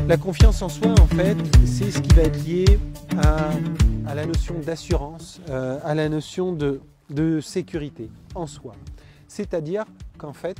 La confiance en soi, en fait, c'est ce qui va être lié à la notion d'assurance, à la notion de sécurité en soi. C'est-à-dire qu'en fait,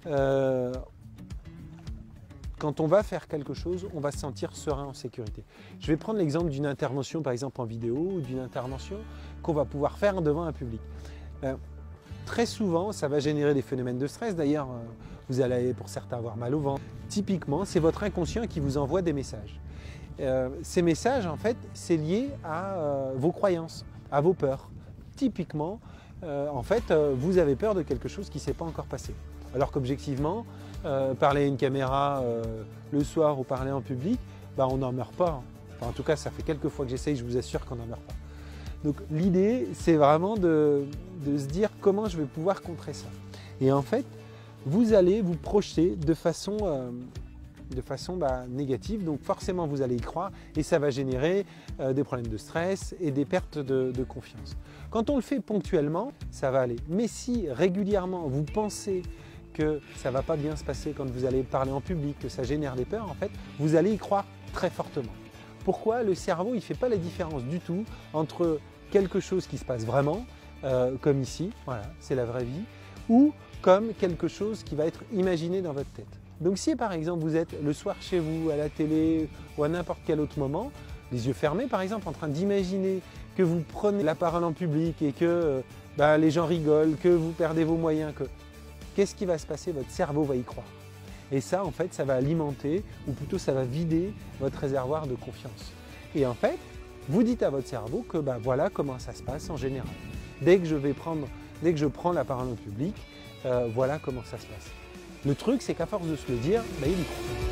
quand on va faire quelque chose, on va se sentir serein en sécurité. Je vais prendre l'exemple d'une intervention, par exemple en vidéo, ou d'une intervention qu'on va pouvoir faire devant un public. Très souvent, ça va générer des phénomènes de stress. D'ailleurs, vous allez pour certains avoir mal au ventre. Typiquement, c'est votre inconscient qui vous envoie des messages. Ces messages, en fait, c'est lié à vos croyances, à vos peurs. Typiquement, en fait, vous avez peur de quelque chose qui ne s'est pas encore passé. Alors qu'objectivement, parler à une caméra le soir ou parler en public, bah, on n'en meurt pas. Enfin, en tout cas, ça fait quelques fois que j'essaye, je vous assure qu'on n'en meurt pas. Donc l'idée, c'est vraiment de se dire comment je vais pouvoir contrer ça. Et en fait, vous allez vous projeter de façon négative, donc forcément vous allez y croire et ça va générer des problèmes de stress et des pertes de confiance. Quand on le fait ponctuellement, ça va aller. Mais si régulièrement vous pensez que ça ne va pas bien se passer quand vous allez parler en public, que ça génère des peurs, en fait, vous allez y croire très fortement. Pourquoi? Le cerveau, il ne fait pas la différence du tout entre quelque chose qui se passe vraiment, comme ici, voilà, c'est la vraie vie, ou comme quelque chose qui va être imaginé dans votre tête. Donc si par exemple vous êtes le soir chez vous, à la télé ou à n'importe quel autre moment, les yeux fermés par exemple, en train d'imaginer que vous prenez la parole en public et que les gens rigolent, que vous perdez vos moyens, qu'est-ce qui va se passer? Votre cerveau va y croire. Et ça en fait, ça va alimenter, ou plutôt ça va vider votre réservoir de confiance. Et en fait, vous dites à votre cerveau que voilà comment ça se passe en général. Dès que je prends la parole en public, voilà comment ça se passe. Le truc, c'est qu'à force de se le dire, il y croit.